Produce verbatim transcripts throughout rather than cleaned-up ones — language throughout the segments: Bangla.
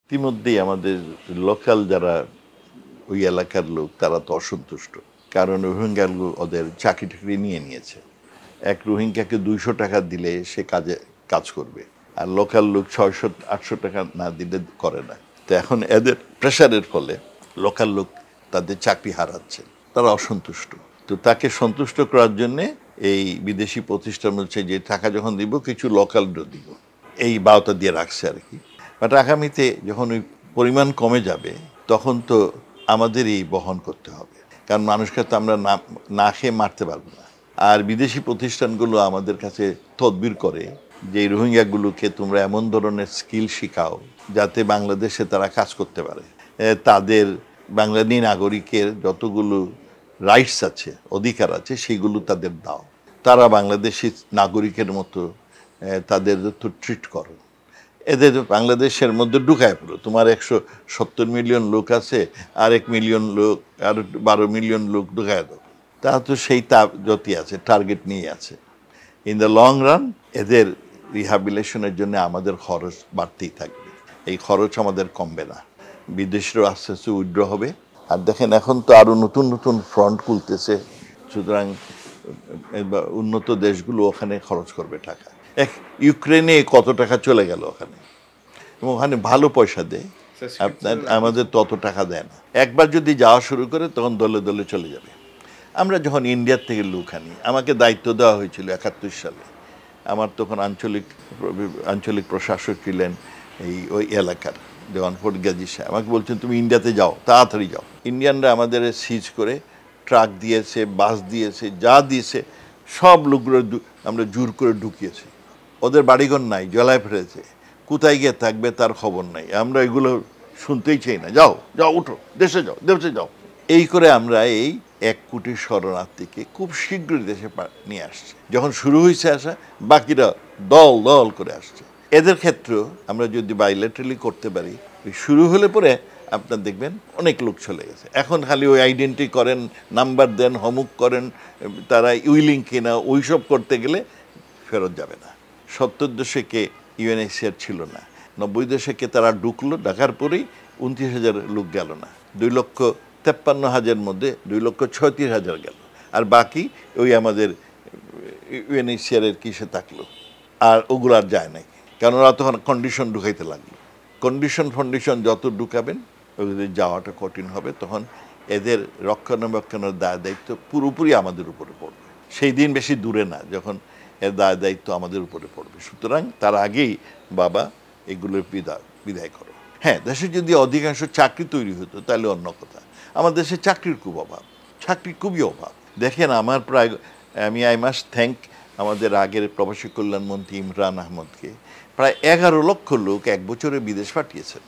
ইতিমধ্যেই আমাদের লোকাল যারা ওই এলাকার লোক তারা তো অসন্তুষ্ট। কারণ রোহিঙ্গাগুলো ওদের চাকরি টাকরি নিয়ে নিয়েছে। এক রোহিঙ্গাকে দুইশো টাকা দিলে সে কাজে কাজ করবে, আর লোকাল লোক ছয়শো আটশো টাকা না দিলে করে না। তো এখন এদের প্রেশারের ফলে লোকাল লোক তাদের চাকরি হারাচ্ছে, তারা অসন্তুষ্ট। তো তাকে সন্তুষ্ট করার জন্যে এই বিদেশি প্রতিষ্ঠান হচ্ছে যে টাকা যখন দিব কিছু লোকাল দিব, এই বাওতা দিয়ে রাখছে আর কি। বাট আগামীতে যখন ওই পরিমাণ কমে যাবে তখন তো আমাদেরই বহন করতে হবে, কারণ মানুষকে তো আমরা না না খেয়ে মারতে পারবো না। আর বিদেশি প্রতিষ্ঠানগুলো আমাদের কাছে তদবির করে যে এই রোহিঙ্গাগুলোকে তোমরা এমন ধরনের স্কিল শিখাও যাতে বাংলাদেশে তারা কাজ করতে পারে, তাদের বাংলাদেশি নাগরিকের যতগুলো রাইটস আছে, অধিকার আছে, সেগুলো তাদের দাও। তারা বাংলাদেশি নাগরিকের মতো তাদের তো ট্রিট করো। এদের বাংলাদেশের মধ্যে ঢুকায় পড়ো। তোমার একশো সত্তর মিলিয়ন লোক আছে, আর এক মিলিয়ন লোক, আর বারো মিলিয়ন লোক ঢুকায় দাও। তা তো সেই তাপ যতই আছে, টার্গেট নিয়ে আছে। ইন দ্য লং রান এদের রিহ্যাবিলিটেশনের জন্য আমাদের খরচ বাড়তেই থাকবে। এই খরচ আমাদের কমবে না, বিদেশিরাও আস্তে আস্তে উইথড্র হবে। আর দেখেন এখন তো আরও নতুন নতুন ফ্রন্ট খুলতেছে, সুতরাং উন্নত দেশগুলো ওখানে খরচ করবে টাকা। এক ইউক্রেনে কত টাকা চলে গেল ওখানে, এবং ওখানে ভালো পয়সা দেয়, আপনার আমাদের তত টাকা দেয় না। একবার যদি যাওয়া শুরু করে তখন দলে দলে চলে যাবে। আমরা যখন ইন্ডিয়ার থেকে লোক আনি, আমাকে দায়িত্ব দেওয়া হয়েছিল একাত্তর সালে। আমার তখন আঞ্চলিক আঞ্চলিক প্রশাসক ছিলেন এই ওই এলাকার দেওয়ানপুর গাজী সাহেব। আমাকে বলছেন তুমি ইন্ডিয়াতে যাও, তাড়াতাড়ি যাও। ইন্ডিয়ানরা আমাদের সিজ করে ট্রাক দিয়েছে, বাস দিয়েছে, যা দিয়েছে সব লোকগুলো আমরা জোর করে ঢুকিয়েছি। ওদের বাড়িঘর নাই, জলায় ফেলেছে, কোথায় গিয়ে থাকবে তার খবর নাই। আমরা এগুলো শুনতেই চাই না, যাও যাও উঠো, দেশে যাও, দেশে যাও। এই করে আমরা এই এক কোটি শরণার্থীকে খুব শীঘ্রই দেশে নিয়ে আসছে। যখন শুরু হয়েছে আসা, বাকিরা দল দল করে আসছে। এদের ক্ষেত্রেও আমরা যদি বাইলেটারালি করতে পারি, শুরু হলে পরে আপনার দেখবেন অনেক লোক চলে গেছে। এখন খালি ওই আইডেন্টি করেন, নাম্বার দেন, হমুক করেন, তারা উইলিং কিনা, ওইসব করতে গেলে ফেরত যাবে না। সত্তর দশকে ইউএনএইচসিআর ছিল না, নব্বই দশকে তারা ঢুকলো, ঢাকার পরেই উনত্রিশ হাজার লোক গেল না। দুই লক্ষ তেপ্পান্ন হাজার মধ্যে দুই লক্ষ ছয়ত্রিশ হাজার গেল, আর বাকি ওই আমাদের ইউএনএইচসিআরের কিসে থাকলো, আর ওগুলো আর যায় নাই, কারণ ওরা তখন কন্ডিশন ঢুকাইতে লাগলো। কন্ডিশন ফন্ডিশন যত ঢুকাবেন ওদের যাওয়াটা কঠিন হবে। তখন এদের রক্ষণাবেক্ষণের দায় দায়িত্ব পুরোপুরি আমাদের উপরে পড়বে। সেই দিন বেশি দূরে না যখন এর দায় দায়িত্ব আমাদের উপরে পড়বে। সুতরাং তার আগেই বাবা এগুলোর বিদায় বিদায় করো। হ্যাঁ, দেশে যদি অধিকাংশ চাকরি তৈরি হতো তাহলে অন্য কথা। আমার দেশে চাকরির খুব অভাব, চাকরি খুবই অভাব। দেখেন আমার প্রায়, আমি আই মাস্ট থ্যাঙ্ক আমাদের আগের প্রবাসী কল্যাণমন্ত্রী ইমরান আহমদকে, প্রায় এগারো লক্ষ লোক এক বছরে বিদেশ পাঠিয়েছেন।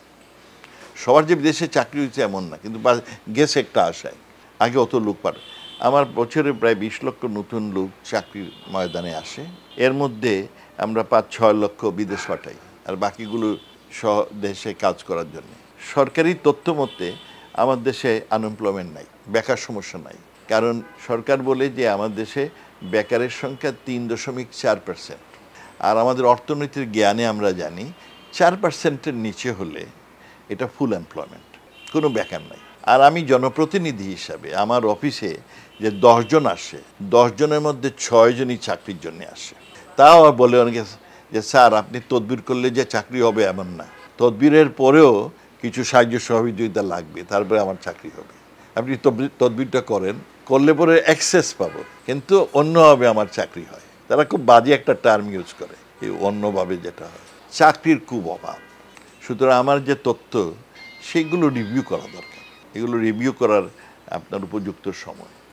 সবার যে বিদেশে চাকরি হয়েছে এমন না, কিন্তু গেছে একটা আশায়। আগে অত লোক পারে। আমার বছরে প্রায় বিশ লক্ষ নতুন লোক চাকরির ময়দানে আসে। এর মধ্যে আমরা পাঁচ ছয় লক্ষ বিদেশ পাঠাই, আর বাকিগুলো সহ দেশে কাজ করার জন্য। সরকারি তথ্য মতে আমার দেশে আনএমপ্লয়মেন্ট নাই, বেকার সমস্যা নাই। কারণ সরকার বলে যে আমার দেশে বেকারের সংখ্যা তিন দশমিক চার পার্সেন্ট, আর আমাদের অর্থনীতির জ্ঞানে আমরা জানি চার পার্সেন্টের নিচে হলে এটা ফুল এমপ্লয়মেন্ট, কোনো বেকার নাই। আর আমি জনপ্রতিনিধি হিসাবে আমার অফিসে যে দশজন আসে, দশজনের মধ্যে ছয়জনই চাকরির জন্য আসে। তাও বলে অনেকে যে স্যার আপনি তদবির করলে যে চাকরি হবে এমন না, তদবিরের পরেও কিছু সাহায্য সহযোগিতা লাগবে, তারপরে আমার চাকরি হবে। আপনি তদবিরটা করেন, করলে পরে অ্যাক্সেস পাবো, কিন্তু অন্যভাবে আমার চাকরি হয়। তারা খুব বাজে একটা টার্ম ইউজ করে, এই অন্যভাবে যেটা হয়। চাকরির খুব অভাব। সুতরাং আমার যে তথ্য সেগুলো রিভিউ করা দরকার। এগুলো রিভিউ করার আপনার উপযুক্ত সময়।